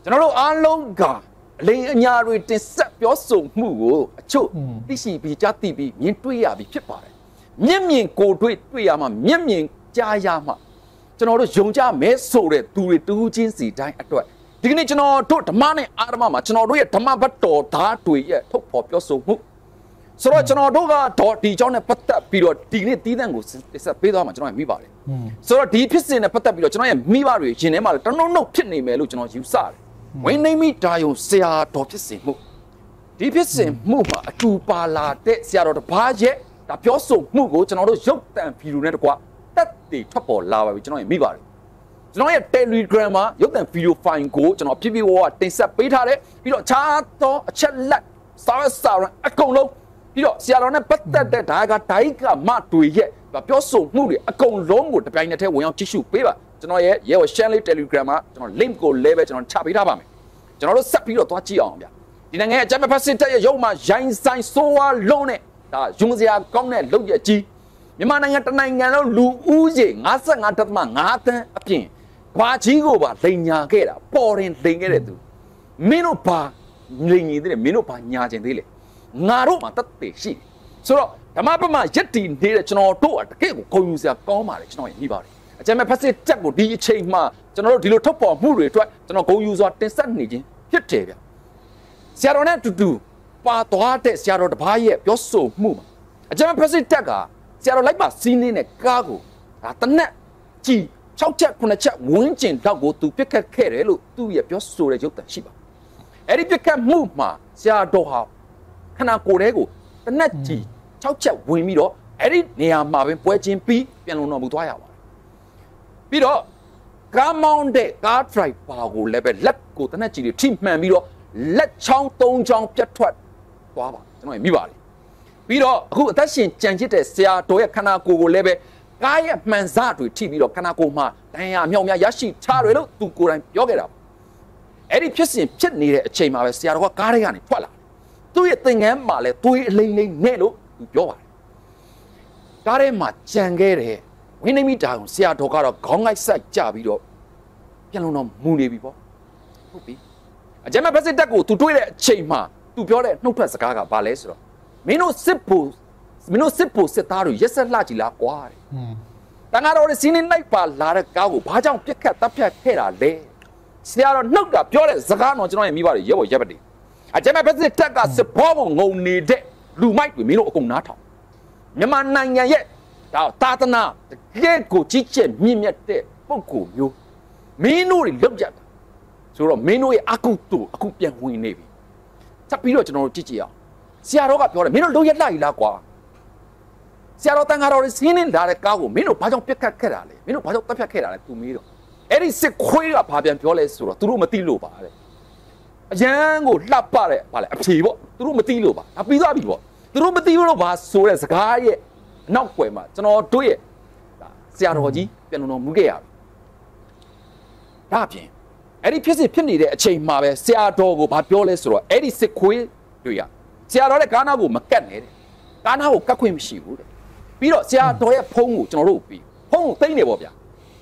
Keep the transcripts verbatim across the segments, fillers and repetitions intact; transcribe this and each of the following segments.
ကျွန်တော်တို့အားလုံးကလိန်အညာတွေတင်ဆက်ပြောဆိုမှုကိုအချို့သိရှိပြီးကြားသိပြီးမြင်တွေ့ရပြီးဖြစ်ပါတယ်မျက်မြင်ကိုယ်တွေ့တွေ့ရမှမျက်မြင်ကြားရမှကျွန်တော်တို့ယုံကြမဲဆိုတဲ့သူတွေတူးချင်းစီတိုင်းအတွက်ဒီကနေ့ကျွန်တော်တို့ဓမ္မနဲ့အာဓမ္မမှာကျွန်တော်တို့ရဲ့ဓမ္မဘတ်တော်သားတွေရဲ့ထုတ်ဖော်ပြောဆိုမှုဆိုတော့ကျွန်တော်တို့ကတော့ဒီကြောင့်နဲ့ပတ်သက်ပြီးတော့ဒီနေ့တီးတန့်ကိုဆက်ပေးသွားမှာကျွန်တော်မိပါတယ်ဆိုတော့ဒီဖြစ်စဉ်နဲ့ပတ်သက်ပြီးတော့ကျွန်တော်ရဲ့မိဘတွေရင်ထဲမှာတနှုံနှုတ်ဖြစ်နေမယ်လို့ကျွန်တော်ယူဆတယ်ဝိနေမိတာယုံဆရာတော်ဖြစ်စဉ်မှုဒီဖြစ်စဉ်မှုမှာအတူပါလာတဲ့ဆရာတော်တစ်ပါးရဲ့ဒါပြောဆိုမှုကိုကျွန်တော်တို့ရုပ်တံဗီဒီယိုနဲ့တကွာတက်တည်ထွက်ပေါ်လာပါပြီကျွန်တော်ရဲ့မိပါတယ်ကျွန်တော်ရဲ့ Telegram မှာရုပ်သံဗီဒီယိုဖိုင်ကိုကျွန်တော်ပြပြဝဝတင်ဆက်ပေးထားတယ်ပြီးတော့ခြားသောအချက်လက်စာရစာရအကုန်လုံးပြီးတော့ဆရာတော်နဲ့ပတ်သက်တဲ့ဒါကဒိုင်းကမတွေရဲ့ပြောဆိုမှုတွေအကုန်လုံးကိုတပြိုင်နက်တည်းဝင်အောင်ကြည့်ရှုပေးပါကျွန်တော်ရဲ့ရဲဝ share လေး Telegram မှာကျွန်တော် link ကိုလဲပဲကျွန်တော်ချပေးထားပါမယ်ကျွန်တော်တို့ဆက်ပြီးတော့သွားကြည့်အောင်ဗျဒီနိုင်ငံရဲ့အကြမ်းဖက်စစ်တပ်ရဲ့ရုပ်မှာရိုင်းဆိုင်ဆိုးဝါးလုံးနဲ့ဒါယုံစရာကောင်းတဲ့လုပ်ရကြီးမြန်မာနိုင်ငံတနိုင်ငံလုံးလူဦးရေ၅၅.၅သန်းအပြင်ဘာကြီးကိုပါလိန်ညာခဲ့တာပေါ်ရင်လိန်ခဲ့တဲ့သူမင်းတို့ဘာလိန်နေသေးတယ်မင်းတို့ဘာညာကျင်သေးလဲငါတို့မှာတတ်သိရှိတယ်ဆိုတော့ဓမ္မပမာရက်တီနေတဲ့ကျွန်တော်တို့တကယ့်ကိုဂုဏ်ယူစရာကောင်းပါတယ်ကျွန်တော်ရဲ့ညီပါတယ်အကြမ်းမဲ့ဖက်စစ်တက်ကိုဒီအချိန်မှာကျွန်တော်တို့ဒီလိုထုတ်ပေါ်မှုတွေအတွက်ကျွန်တော်ဂုဏ်ယူစွာတင်ဆက်နေခြင်းဖြစ်တယ်ဗျဆရာတော်နဲ့အတူတူပါသွားတဲ့ဆရာတော်တစ်ပါးရဲ့ပြောဆိုမှုမှာအကြမ်းမဲ့ဖက်စစ်တက်ကဆရာတော်လိုက်ပါစီးနေတဲ့ကားကိုဒါတနက်ကြီး၆ချက်ခုနှစ်ချက်ဝန်းကျင်တော့ကိုသူပြစ်ခတ်ခဲ့တယ်လို့သူ့ရဲ့ပြောဆိုတဲ့ရုပ်သံရှိပါအဲ့ဒီပြစ်ခတ်မှုမှာဆရာတော်ဟာခဏကိုယ်တည်းကိုတနက်ကြီး၆ချက်ဝင်ပြီးတော့အဲ့ဒီနေရာမှာပဲပွဲချင်းပြီးပြန်လုံတော်မူသွားရပါတယ်ပြီးတော့ကားမောင်းတဲ့ကားဒရိုက်ဘာကိုလည်းပဲလက်ကိုတနက်ကြီးတွေထိမှန်ပြီးတော့လက်ချောင်းသုံးချောင်းပြတ်ထွက်သွားပါကျွန်တော်မိပါတယ်ပြီးတော့အခုအသက်ရှင်ကြံချစ်တဲ့ဆရာတော်ရဲ့ခန္ဓာကိုယ်ကိုလည်းပဲကားရဲ့မှန်စတွေထိပြီးတော့ခန္ဓာကိုယ်မှာဒဏ်ရာအမြောက်များရရှိချတယ်လို့သူကိုယ်တိုင်ပြောခဲ့တာအဲ့ဒီဖြစ်စဉ်ဖြစ်နေတဲ့အချိန်မှာပဲဆရာတော်ကကားထဲကနေထွက်လာသူ့ရဲ့သင်္ကန်းမှာလည်းသွေးအလိမ့်လိမ့်နဲ့လို့သူပြောပါတယ်ကားထဲမှာကြံခဲ့တယ်ဝင်းနေမိတာကိုဆရာတော်ကတော့ခေါင်းငိုက်ဆိုင်ကြပြီးတော့ပြန်လုံတော့မူနေပြီပေါ့ဟုတ်ပြီအကြမ်းမဲ့ဖက်စစ်တပ်ကိုသူတွေ့တဲ့အချိန်မှာသူပြောတဲ့နှုတ်ထွက်စကားကဘာလဲဆိုတော့မင်းတို့စစ်ဖို့မင်းတို့စစ်ဖို့စစ်သားတွေရက်ဆက်လှကြည်လားကွာတဲ့တန်ဃာတော်တွေစီးနေလိုက်ပါလာတဲ့ကားကိုဘာကြောင့်ပြစ်ခတ်တပ်ဖြတ်ခဲ့တာလဲဆရာတော်နှုတ်တာပြောတဲ့စကားတော့ကျွန်တော်ရဲ့မိဘတွေရဲဘော်ရက်ပတ်တယ်အကြမ်းမဲ့ဖက်စစ်တပ်ကစစ်ဘောကိုငုံနေတဲ့လူမိုက်တွေမင်းတို့အကုန်နားထောင်မြန်မာနိုင်ငံရဲ့ဒါသာသနာတကယ်ကိုကြီးကျယ်မြင့်မြတ်တဲ့ပုဂ္ဂိုလ်မျိုးမင်းတို့တွေလောက်ကြတာဆိုတော့မင်းတို့ရဲ့အကုတူအခုပြန်ဝင်နေပြီဆက်ပြီးတော့ကျွန်တော်တို့ကြည့်ကြည့်အောင်ဆရာတော်ကပြောတယ်မင်းတို့လုံးရက်လိုက်လားကွာဆရာတော်တန်ဃာတော်တွေစီးနေလာတဲ့ကားကိုမင်းတို့ဘာကြောင့်ပြတ်ခတ်ခဲ့တာလဲမင်းတို့ဘာကြောင့်တပ်ဖြတ်ခဲ့တာလဲသူမေးတော့အဲ့ဒီစစ်ခွေးကဘာပြန်ပြောလဲဆိုတော့သူတို့မသိလို့ပါတဲ့အရန်ကိုလှပတဲ့ဗာလဲအဖြေပေါ့သူတို့မသိလို့ပါဒါပြီးသွားပြီပေါ့သူတို့မသိလို့ပါဆိုတဲ့စကားရဲ့အနောက်ွယ်မှာကျွန်တော်တို့ရဲ့ဆရာတော်ကြီးပြန်လုံတော်မူခဲ့ရပြီဒါအပြင်အဲ့ဒီဖြစ်စစ်ဖြစ်နေတဲ့အချိန်မှာပဲဆရာတော်ကိုဘာပြောလဲဆိုတော့အဲ့ဒီစစ်ခွေးတွေရဆရာတော်ရဲ့ကားနာကိုမကတ်နဲ့တဲ့ကားနာကိုကတ်ခွင့်မရှိဘူးတဲ့ပြီးတော့ဆရာတော်ရဲ့ဖုန်းကိုကျွန်တော်တို့ပြီးဖုန်းကိုသိမ့်နေပေါ့ဗျာ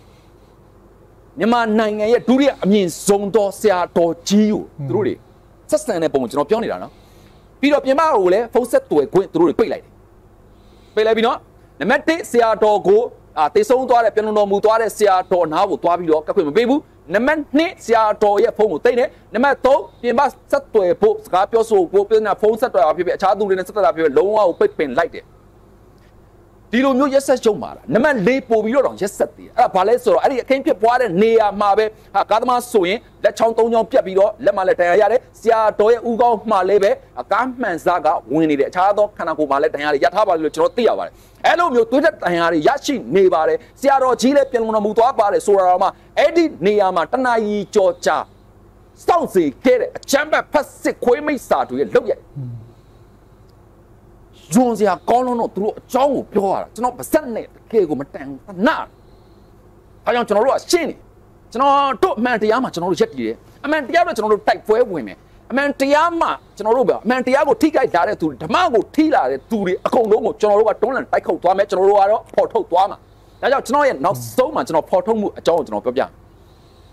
မြန်မာနိုင်ငံရဲ့ဒုတိယအမြင့်ဆုံးသောဆရာတော်ကြီးကိုသူတို့တွေဆက်ဆံတဲ့ပုံကိုကျွန်တော်ပြောနေတာနော်ပြီးတော့ပြင်မကိုလည်းဖုန်းဆက်တွေ့ခွင့်သူတို့တွေပိတ်လိုက်တယ်ပိတ်လိုက်ပြီးနော်နံပါတ်တစ်ဆရာတော်ကိုအာတေဆုံးသွားတဲ့ပြန်လုံတော်မူသွားတဲ့ဆရာတော်နားကိုသွားပြီးတော့ကတ်ခွင့်မပေးဘူးနံပါတ်နှစ်ဆရာတော်ရဲ့ဖုန်းကိုသိမ့်တယ်နံပါတ်သုံးပြင်မဆက်တွေ့ဖို့စကားပြောဆိုဖို့ပြင်နာဖုန်းဆက်တွေ့အောင်ဖြစ်ဖြစ်အခြားသူတွေနဲ့ဆက်တွေ့တာဖြစ်ဖြစ်လုံးဝကိုပိတ်ပင်လိုက်တယ်ဒီလိုမျိုးရက်ဆက်ရှုံးပါလားနံပါတ်လေးပို့ပြီးတော့ရက်ဆက်သေးတယ်အဲ့ဒါဘာလဲဆိုတော့အဲ့ဒီအခင်းဖြစ်ပွားတဲ့နေရာမှာပဲဟာကားသမားဆိုရင်လက်ချောင်းသုံးချောင်းပြတ်ပြီးတော့လက်မလက်တန်ရာရတယ်ဆရာတော်ရဲ့ဥကောင်းမှလည်းပဲကားမှန်စားကဝင်နေတယ်အခြားသောခန္ဓာကိုယ်မှာလည်းတန်ရာတွေရထားပါလို့ကျွန်တော်သိရပါတယ်အဲ့လိုမျိုးသွေးသက်တန်ရာတွေရရှိနေပါတယ်ဆရာတော်ကြီးလည်းပြန်လုံတော်မူသွားပါတယ်ဆိုတာတော့မှအဲ့ဒီနေရာမှာတဏှာကြီးကြောကြာစောင့်စီခဲ့တဲ့အချမ်းဘက်ဖက်စစ်ခွေးမိတ်စာတွေရဲ့လောက်ရဲ့ယွန်စရာကောင်းလုံးတော့သူတို့အကြောင်းကိုပြောရတာကျွန်တော်ပါစက်နဲ့တကယ်ကိုမတန်ဘူးနာအဲကြောင့်ကျွန်တော်တို့ကရှင်းနေကျွန်တော်တို့အမှန်တရားမှာကျွန်တော်တို့ရက်တည်တယ်အမှန်တရားတော့ကျွန်တော်တို့တိုက်ပွဲဝင်မယ်အမှန်တရားမှာကျွန်တော်တို့ပဲအမှန်တရားကိုထိခိုက်လာတဲ့သူဓမ္မကိုထိလာတဲ့သူတွေအကုန်လုံးကိုကျွန်တော်တို့ကတွန်းလှန်တိုက်ခုတ်သွားမယ်ကျွန်တော်တို့ကတော့ဖော်ထုတ်သွားမှာဒါကြောင့်ကျွန်တော်ရဲ့နောက်ဆုံးမှာကျွန်တော်ဖော်ထုတ်မှုအကြောင်းကိုကျွန်တော်ပြောပြမယ်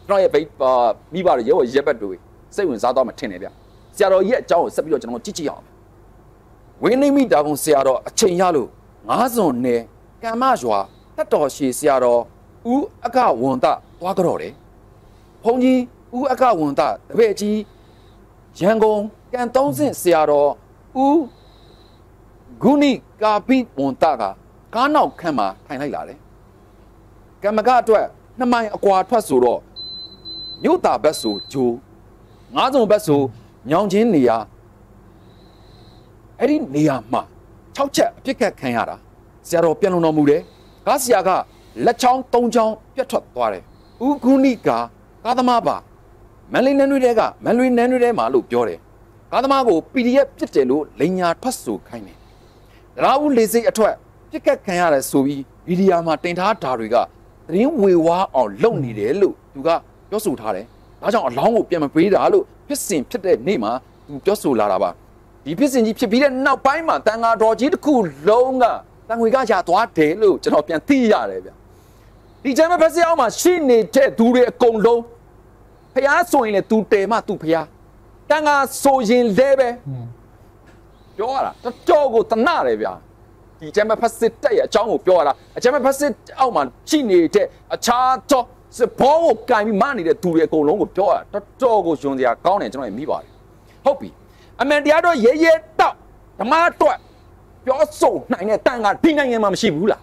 ကျွန်တော်ရဲ့မိဘတွေရောရက်ဘက်တွေစိတ်ဝင်စားတော့မှထင်တယ်ဗျဆရာတော်ရဲ့အကြောင်းကိုဆက်ပြီးတော့ကျွန်တော်ကြည့်ကြည့်အောင်ဝင်းနေမိတာကုန်းဆရာတော်အချိန်ရလို့ငါးစွန်နဲ့ကမ္မရွာတတ်တော်ရှည်ဆရာတော်ဦးအကဝန္တသွားကြတော့တယ်ဘုန်းကြီးဦးအကဝန္တတပည့်ကြီးရန်ကုန်ကန်သုံးဆင့်ဆရာတော်ဦးဂုဏိကာပိဝန္တကကားနောက်ခန့်မှာထိုင်လိုက်လာတယ်ကမ္မကအတွက်နှစ်မိုင်အကွာထွက်ဆိုတော့မြို့တာဘက်ဆိုဂျိုးငါးစုံဘက်ဆိုညောင်ချင်းနေရာအဲ့ဒီနေရာမှာ၆ချက်အပြစ်ခတ်ခံရတာဆရာတော်ပြန်လုံတော်မူတယ်ကားဆရာကလက်ချောင်းသုံးချောင်းပြတ်ထွက်သွားတယ်ဥကုဏိကကားသမားပါမန်လေးနန်းတွေကမန်လေးနန်းတွေထဲမှာလို့ပြောတယ်ကားသမားကို ပီ ဒီ အက်ဖ် ပြစ်တယ်လို့လိန်ညာထွက်ဆိုခိုင်းတယ်တရားဦးလေးစိတ်အထွက်ပြစ်ခတ်ခံရတယ်ဆိုပြီးဗီဒီယိုမှာတင်ထားတာတွေကသတင်းဝေဝါးအောင်လုပ်နေတယ်လို့သူကပြောဆိုထားတယ်ဒါကြောင့်အလောင်းကိုပြန်မပေးတာလို့ဖြစ်စဉ်ဖြစ်တဲ့နေ့မှာသူပြောဆိုလာတာပါဒီဖြစ်စဉ်ကြီးဖြစ်ပြီးတဲ့နောက်ပိုင်းမှာတန်ဃာတော်ကြီးတစ်ခုလုံးကတန်ငွေကရသွားတယ်လို့ကျွန်တော်ပြန်သိရတယ်ဗျဒီကျမ်းမဲ့ဖက်စအောင်မှာရှိနေတဲ့သူတွေအကုန်လုံးဖျားဆိုရင်လေသူတယ်မှသူဖျားတန်ဃာဆိုရင်လည်းပဲပြောရတာတော်တော်ကိုတနာတယ်ဗျဒီကျမ်းမဲ့ဖက်စစ်တက်ရဲ့အကြောင်းကိုပြောရတာအကျမ်းမဲ့ဖက်စစ်အောက်မှာရှိနေတဲ့အခြားသောစဘောကိုကင်ပြီးမနေတဲ့သူတွေအကုန်လုံးကိုပြောရတာတော်တော်ကိုယွန်စရာကောင်းတယ်ကျွန်တော်မြင်ပါတယ်ဟုတ်ပြီအမှန်တရားတော့ရဲရဲတောက်ဓမ္မတော့ပြောဆိုနိုင်တဲ့တန်ခါဒီနိုင်ငံမှာမရှိဘူးလား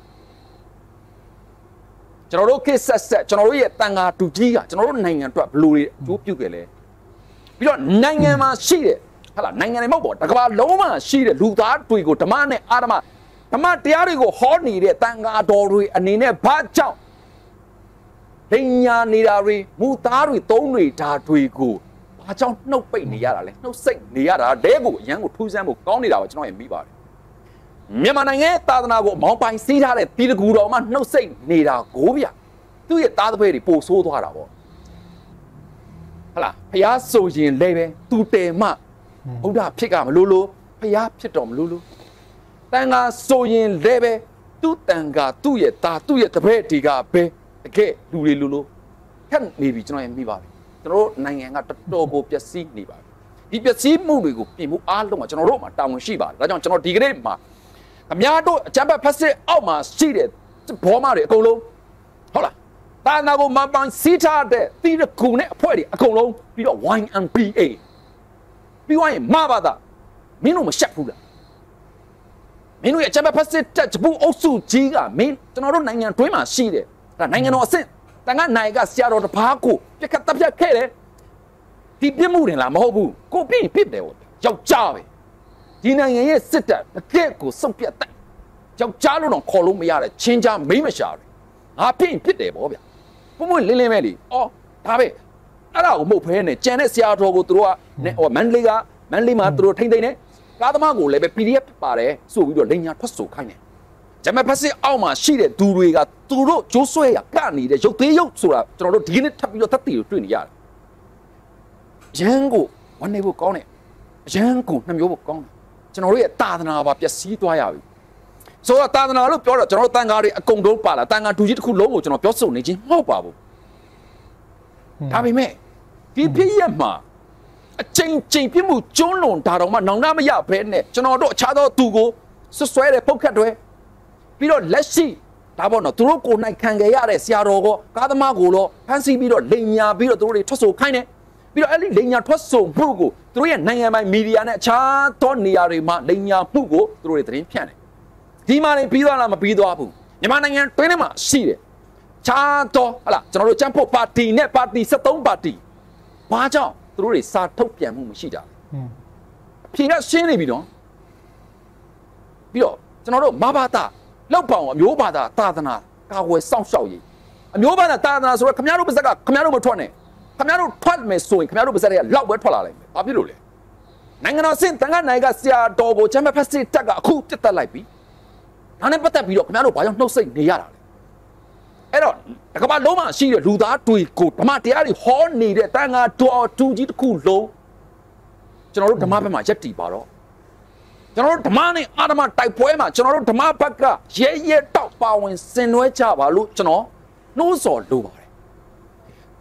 ကျွန်တော်တို့ခေတ်ဆက်ဆက်ကျွန်တော်တို့ရဲ့တန်ခါတူကြီးကကျွန်တော်တို့နိုင်ငံအတွက်ဘယ်လိုတွေအကျိုးပြုခဲ့လဲပြီးတော့နိုင်ငံမှာရှိတဲ့ဟာလားနိုင်ငံတွေမဟုတ်ပေါ့တကဘာလုံးမှာရှိတဲ့လူသားတွေကိုဓမ္မနဲ့အာဓမ္မဓမ္မတရားတွေကိုဟောနေတဲ့တန်ခါတော်တွေအနေနဲ့ဘာကြောင့်ဒိညာနေတာတွေမူသားတွေသုံးတွေဓာတွေကိုဘာကြောင့်နှုတ်ပိတ်နေရတာလဲနှုတ်စိတ်နေရတာတဲကိုအရန်ကိုထူးဆန်းဖို့ကောင်းနေတာပါကျွန်တော်ရင်မိပါတယ်မြန်မာနိုင်ငံသာသနာကိုအမောင်းပိုင်စီးထားတဲ့တီတကူတော်မှနှုတ်စိတ်နေတာကိုဗျသူ့ရဲ့သားသမီးတွေပို့ဆိုးသွားတာပေါ့ဟလာဖျားဆိုရင်လည်းပဲသူတယ်မှဘုရားဖြစ်ကမလို့လို့ဖျားဖြစ်တော်မလို့လို့တန်ခါဆိုရင်လည်းပဲသူ့တန်ခါသူ့ရဲ့သားသူ့ရဲ့တပည့်ဒီကပဲတကယ်လူတွေလို့လို့ခက်နေပြီကျွန်တော်ရင်မိပါတယ်ကျွန်တော်တို့နိုင်ငံကတော်တော်ကိုပျက်စီးနေပါတယ်ဒီပျက်စီးမှုတွေကိုပြင်မှုအားလုံးကကျွန်တော်တို့မှာတာဝန်ရှိပါတယ်ဒါကြောင့်ကျွန်တော်ဒီကနေ့မှာအများတို့အကြမ်းဖက်ဖက်စစ်အောက်မှာရှိတဲ့ဘောမတွေအကုန်လုံးဟုတ်လားတာနာကိုမပန်းစီထားတဲ့တီးရခုနဲ့အဖွဲ့တွေအကုန်လုံးပြီးတော့ Y M P A ပြီးသွားရင်မဘာသာမင်းတို့မရှက်ဘူးလားမင်းတို့ရဲ့အကြမ်းဖက်ဖက်စစ်တက်ဂျပူအုပ်စုကြီးကမင်းကျွန်တော်တို့နိုင်ငံတွင်းမှာရှိတယ်ဒါနိုင်ငံတော်အဆင့်တန်ခါနိုင်ကဆရာတော်တစ်ပါးကိုပြက်ခတ်တပ်ဖြတ်ခဲ့တယ်ဒီပြစ်မှုတင်လားမဟုတ်ဘူးကိုပြင်းပြစ်တယ်ဟုတ်ယောက်ျားပဲဒီနိုင်ငံရဲ့စစ်တပ်တကယ့်ကိုစုပ်ပြတ်တိုက်ယောက်ျားလို့တော့ခေါ်လို့မရတဲ့ချင်းချာမိမရှာတယ်ငါပြင်းပြစ်တယ်ဗောဗျပုံမွေလင်းလင်းပဲလေအော်ဒါပဲအဲ့ဒါကိုမဟုတ်ဖဲနဲ့ကြံတဲ့ဆရာတော်ကိုသူတို့ကဟိုမန်လေးကမန်လေးမှာသူတို့ထိမ့်သိမ့်နေကားသမားကိုလည်းပဲ P D F ပါတယ်ဆိုပြီးတော့လိန်ညာထွက်ဆိုခိုင်းတယ်ဂျမဖက်စစ်အောက်မှာရှိတဲ့သူတွေကသူတို့ကျိုးဆွဲရကနေတဲ့ရုပ်သေးရုပ်ဆိုတာကျွန်တော်တို့ဒီနေ့ထပ်ပြီးတော့သက်တည်ကိုတွေ့နေရတယ်ရန်ကိုဝန်နေဖို့ကောင်းတယ်ရန်ကိုနှမျိုးဖို့ကောင်းတယ်ကျွန်တော်တို့ရဲ့သာသနာပါပျက်စီးသွားရပြီဆိုတော့သာသနာလို့ပြောတော့ကျွန်တော်တို့တန်ခါတွေအကုန်လုံးပါလာတန်ခါဒူကြီးတစ်ခုလုံးကိုကျွန်တော်ပြောဆိုနေခြင်းမဟုတ်ပါဘူးဒါပေမဲ့ဒီဖြစ်ရမှာအချိန်ချိန်ပြမှုကျွန်းလွန်ဒါတော့မှနောင်တမရဘဲနဲ့ကျွန်တော်တို့အခြားသောသူကိုဆွဆွဲတဲ့ပုတ်ခတ်တွေပြီးတော့လက်ရှိဒါပေါ့နော်သူတို့ကိုနိုင်ခံကြရတဲ့ဆရာတော်ကကားသမားကိုတော့ဖမ်းဆီးပြီးတော့လိန်ညာပြီးတော့သူတို့တွေထွက်ဆိုခိုင်းတယ်ပြီးတော့အဲ့ဒီလိန်ညာထွက်ဆိုမှုကိုသူတို့ရဲ့နိုင်ငံပိုင်မီဒီယာနဲ့အခြားသောနေရာတွေမှာလိန်ညာမှုကိုသူတို့တွေသတင်းဖြန့်တယ်ဒီမှာနေပြီးသွားလားမပြီးသွားဘူးမြန်မာနိုင်ငံတွင်းထဲမှာရှိတယ်ခြားသောဟလာကျွန်တော်တို့ကျန်းဖို့ပါတီနဲ့ပါတီsevenပါတီဘာကြောင့်သူတို့တွေစာထုတ်ပြန်မှုမရှိကြဘူးအဖြေကရှင်းနေပြီနော်ပြီးတော့ကျွန်တော်တို့မဘာသာလောက်ပေါင်အမျိုးဘာသာသာသနာကာဝယ်စောင့်ရှောက်ရေးအမျိုးဘာသာသာသနာဆိုတော့ခမရတို့ပါဇက်ကခမရတို့မထွက်နဲ့ခမရတို့ထွက်မယ်ဆိုရင်ခမရတို့ပါဇက်ကလောက်ပဲထွက်လာလိုက်မယ်ဘာဖြစ်လို့လဲနိုင်ငံတော်စင်တန်ခါနိုင်ကဆရာတော်ကိုချမ်းမဖက်စစ်တက်ကအခုပြတ်တက်လိုက်ပြီဒါနဲ့ပတ်သက်ပြီးတော့ခမရတို့ဘာကြောင့်နှုတ်ဆက်နေရတာလဲအဲ့တော့တကဘာလုံးမှာရှိတဲ့လူသားတွေကိုဓမ္မတရားတွေဟောနေတဲ့တန်ခါတော်တူကြီးတစ်ခုလုံးကျွန်တော်တို့ဓမ္မဘက်မှာယက်တီပါတော့ကျွန်တော်တို့ဓမ္မနဲ့အာဓမ္မတိုက်ပွဲမှာကျွန်တော်တို့ဓမ္မဘက်ကရဲရဲတောက်ပါဝင်ဆင်နွှဲကြပါလို့ကျွန်တော်နှိုးဆော်လိုပါတယ်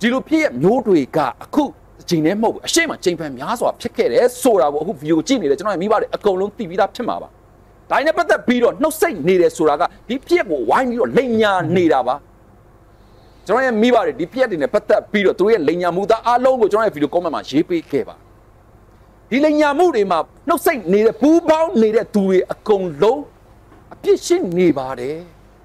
ဒီလိုဖြစ်ရမျိုးတွေကအခုချိန်နဲ့မဟုတ်ဘူးအရှိမချိန်ဖန်များစွာဖြစ်ခဲ့တယ်ဆိုတာကိုအခုဗီဒီယိုကြည့်နေတယ်ကျွန်တော်မိဘတွေအကုန်လုံးသိပြီးသားဖြစ်မှာပါဒါနဲ့ပတ်သက်ပြီးတော့နှုတ်ဆက်နေတယ်ဆိုတာကဒီဖြစ်ကိုဝိုင်းပြီးတော့လိန်ညာနေတာပါကျွန်တော်ရဲ့မိဘတွေဒီဖြစ်တွေနဲ့ပတ်သက်ပြီးတော့သူရဲ့လိန်ညာမှုသားအားလုံးကိုကျွန်တော်ရဲ့ဗီဒီယို comment မှာရေးပေးခဲ့ပါဒီလိန်ညာမှုတွေမှာနှုတ်ဆက်နေတဲ့ပူးပေါင်းနေတဲ့သူတွေအကုန်လုံးအပြစ်ရှိနေပါတယ်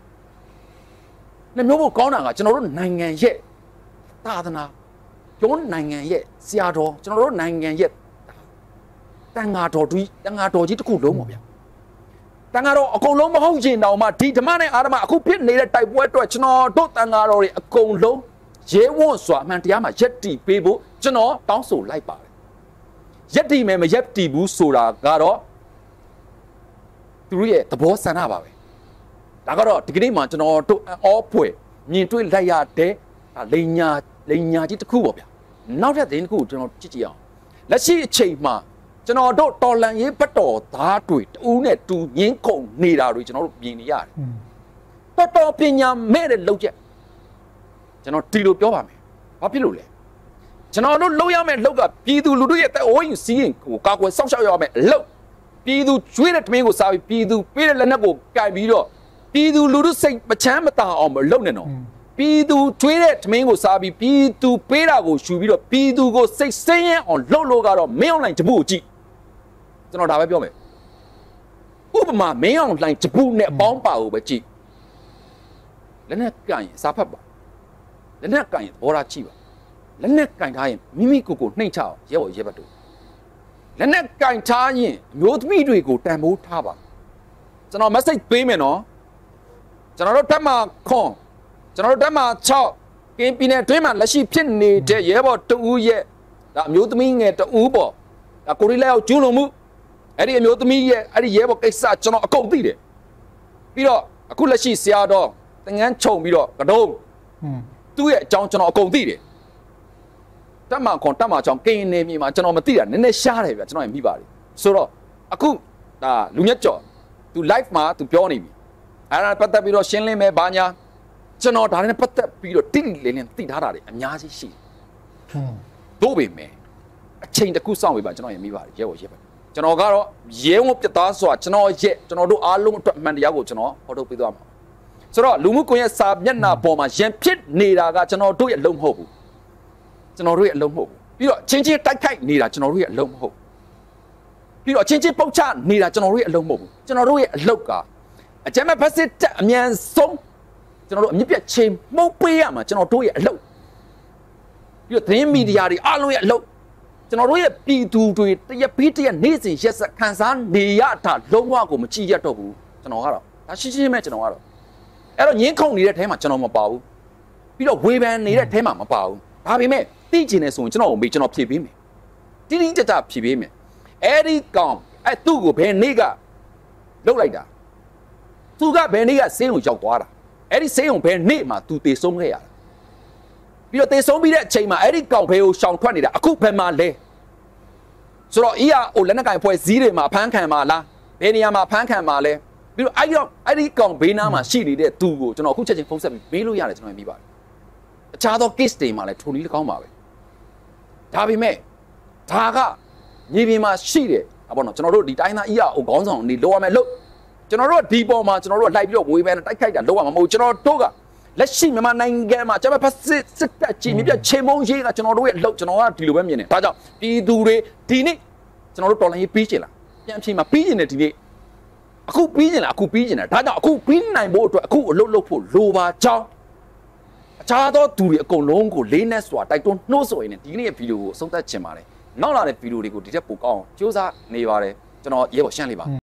နှမျိုးဖို့ကောင်းတာကကျွန်တော်တို့နိုင်ငံရဲ့သာသနာကျွန်တော်နိုင်ငံရဲ့ဆရာတော်ကျွန်တော်တို့နိုင်ငံရဲ့တန်ဃာတော်ကြီးတန်ဃာတော်ကြီးတစ်ခုလုံးပါဗျာတန်ဃာတော်အကုန်လုံးမဟုတ်ချင်တောင်မှဒီဓမ္မနဲ့အာဓမ္မအခုဖြစ်နေတဲ့တိုက်ပွဲအတွက်ကျွန်တော်တို့တန်ဃာတော်တွေအကုန်လုံးရဲဝံ့စွာအမှန်တရားမှာယက်တီပေးဖို့ကျွန်တော်တောင်းဆိုလိုက်ပါတယ်ယက်တီမယ်မယက်တီဘူးဆိုတာကတော့သူတို့ရဲ့သဘောဆန္ဒပါပဲဒါကတော့ဒီကနေ့မှာကျွန်တော်တို့အောဖွယ်မြင်တွေ့လိုက်ရတဲ့လိန်ညာလိန်ညာကြီးတစ်ခုပေါ့ဗျာနောက်ထပ်သတင်းတစ်ခုကျွန်တော်ကြည့်ကြည့်အောင်လက်ရှိအချိန်မှာကျွန်တော်တို့တော်လန်ရေးဘတ်တော်သားတွေတူးနဲ့တူငင်းကုန်နေတာတွေကျွန်တော်တို့မြင်နေရတယ်တော်တော်ပညာမဲ့တဲ့လောက်ချက်ကျွန်တော်ဒီလိုပြောပါမယ်ဘာဖြစ်လို့လဲကျွန်တော်တို့လုပ်ရမယ့်လောက်ကပြည်သူလူထုရဲ့အိုးရင်စီးရင်ကိုကာကွယ်စောင့်ရှောက်ရမယ့်အလုပ်ပြည်သူကျွေးတဲ့တမင်းကိုစားပြီးပြည်သူပေးတဲ့လက်နက်ကိုကင်ပြီးတော့ပြည်သူလူထုစိတ်မချမ်းမသာအောင်မလုပ်နဲ့တော့ပြည်သူကျွေးတဲ့တမင်းကိုစားပြီးပြည်သူပေးတာကိုယူပြီးတော့ပြည်သူကိုစိတ်ဆင်းရဲအောင်လှုပ်လို့ကတော့မင်းအောင်လိုင်းတပုတ်ကိုကြည့်ကျွန်တော်ဒါပဲပြောမယ်ဥပမာမင်းအောင်လိုင်းတပုတ်နဲ့အပေါင်းပါကိုပဲကြည့်လက်နဲ့ကန်ရင်စားဖတ်ပါလက်နဲ့ကန်ရင်ဘောရာကြည့်ပါလက်နဲ့ကန်ထားရင်မိမိကိုယ်ကိုနှိမ့်ချအောင်ရဲဘော်ရဲဘတ်တို့လက်နဲ့ကန်ထားရင်မျိုးသမီးတွေကိုတန်ဖိုးထားပါကျွန်တော် message ပေးမယ်နော်ကျွန်တော်တို့တက်မှာခွန်ကျွန်တော်တို့တက်မှာ၆ကင်းပြည်နယ်တွင်းမှာလက်ရှိဖြစ်နေတဲ့ရဲဘော်တဦးရဲ့ဒါအမျိုးသမီးငယ်တဦးပေါ့ဒါကိုရီးလက်ရောက်ကျူးလွန်မှုအဲ့ဒီအမျိုးသမီးရဲ့အဲ့ဒီရဲဘော်ကိစ္စကျွန်တော်အကုန်သိတယ်ပြီးတော့အခုလက်ရှိဆရာတော်တငန်းခြုံပြီးတော့ကတုံးသူ့ရဲ့အကြောင်းကျွန်တော်အကုန်သိတယ်တက်မှာခွန်တက်မှာချောင်းကင်းနေမြေမှာကျွန်တော်မသိတာနည်းနည်းရှားတယ်ဗျကျွန်တော်ရင်မိပါတယ်ဆိုတော့အခုဒါလူညက်ကြော်သူ live မှာသူပြောနေပြီအဲ့ဒါပတ်သက်ပြီးတော့ရှင်းလင်းမယ်ဘာညာကျွန်တော်ဒါနဲ့ပတ်သက်ပြီးတော့တိတိလင်းလင်းသိထားတာတွေအများကြီးရှိတယ်။တို့ပေမဲ့အချိန်တစ်ခုစောင့်ဝေးပါကျွန်တော်ရင်မိပါတယ်ရဲဘော်ရဲပါကျွန်တော်ကတော့ရဲဝံ့ပြသားစွာကျွန်တော်ရဲ့ကျွန်တော်တို့အားလုံးအတွက်အမှန်တရားကိုကျွန်တော်ဟောထုတ်ပေးသွားမှာ။ဆိုတော့လူမှုကွန်ရက်စာမျက်နှာပေါ်မှာရန်ဖြစ်နေတာကကျွန်တော်တို့ရဲ့အလုံးမဟုတ်ဘူး။ကျွန်တော်တို့ရဲ့အလုံးမဟုတ်ဘူး။ပြီးတော့ချင်းချင်းတိုက်ခိုက်နေတာကျွန်တော်တို့ရဲ့အလုံးမဟုတ်ဘူး။ပြီးတော့ချင်းချင်းပုတ်ချနေတာကျွန်တော်တို့ရဲ့အလုံးမဟုတ်ဘူး။ကျွန်တော်တို့ရဲ့အလုပ်ကအကြမ်းမဲ့ဖက်စစ်တပ်အမြန်ဆုံးကျွန်တော်တို့အမြင့်ပြတ်ချိန်မှုတ်ပေးရမှာကျွန်တော်တို့ရဲ့အလုပ်ပြီးတော့သတင်းမီဒီယာတွေအားလုံးရဲ့အလုပ်ကျွန်တော်တို့ရဲ့ပြည်သူတွေတရက်ပြီးတရက်နေ့စဉ်ရက်ဆက်ခံစားနေရတာလုံးဝကိုမကြည့်ရတော့ဘူးကျွန်တော်ကတော့ဒါရှင်းရှင်းပဲကျွန်တော်ကတော့အဲ့တော့ငင်းခုန်နေတဲ့ထဲမှာကျွန်တော်မပါဘူးပြီးတော့ဝေဖန်နေတဲ့ထဲမှာမပါဘူးဒါပေမဲ့သိကျင်နေဆိုရင်ကျွန်တော်ကိုမေးကျွန်တော်ဖြေပေးမယ်တိတိကျကျဖြေပေးမယ်အဲ့ဒီကောင်အဲ့သူ့ကိုဘယ်နေ့ကလုတ်လိုက်တာသူကဘယ်နေ့ကဆေးကိုရောက်သွားတာအဲ့ဒီဆေးရုံဘယ်နေ့မှသူတေဆုံးခဲ့ရတာပြီးတော့တေဆုံးပြီးတဲ့အချိန်မှာအဲ့ဒီကောင်ဘယ်ကိုရှောင်ထွက်နေတာအခုဘယ်မှာလဲဆိုတော့အီးယာဟိုလက်နက်ကင်ဖွဲ့စည်းတွေမှာဖမ်းခံမှာလားဘယ်နေရာမှာဖမ်းခံမှာလဲပြီးတော့အဲ့ဒီအဲ့ဒီကောင်ဘေးနားမှာရှိနေတဲ့သူကိုကျွန်တော်အခုချက်ချင်းဖုန်းဆက်ပြီးမေးလို့ရတယ်ကျွန်တော်မြင်ပါတယ်အခြားသော case တွေမှာလည်းထိုနည်း၎င်းပါပဲဒါပေမဲ့ဒါကမြေပြင်မှာရှိတယ်အပေါ့နော်ကျွန်တော်တို့ဒီတိုင်းသားအီးယာဟိုခေါင်းဆောင်နေလောရမယ်လို့ကျွန်တော်တို့ဒီပေါ်မှာကျွန်တော်တို့လိုက်ပြီးတော့ဝေဖန်တိုက်ခိုက်တာလောက်ရမှာမဟုတ်ကျွန်တော်တို့ကလက်ရှိမြန်မာနိုင်ငံမှာကျွန်တော်ဖက်စစ်စစ်တပ်ကြီးမြပြချိန်မုံရေးကကျွန်တော်တို့ရဲ့အလုပ်ကျွန်တော်ကဒီလိုပဲမြင်တယ်ဒါကြောင့်ပြည်သူတွေဒီနေ့ကျွန်တော်တို့တော်လှန်ရေးပြီးကျင်လာပြန်ဖြေမှာပြီးကျင်တယ်ဒီနေ့အခုပြီးကျင်လာအခုပြီးကျင်တယ်ဒါကြောင့်အခုပြီးနိုင်ဖို့အတွက်အခုအလုပ်လုပ်ဖို့လိုပါကြောင်းအခြားသောသူတွေအကုန်လုံးကိုလေးနဲ့စွာတိုက်တွန်းနှိုးဆော်ရင်းနဲ့ဒီနေ့ရဲ့ဗီဒီယိုကိုအဆုံးသတ်ချင်ပါတယ်နောက်လာတဲ့ဗီဒီယိုတွေကိုဒီထက်ပိုကောင်းအောင်စူးစမ်းနေပါတယ်ကျွန်တော်ရဲဘော်ရှင်းလေးပါ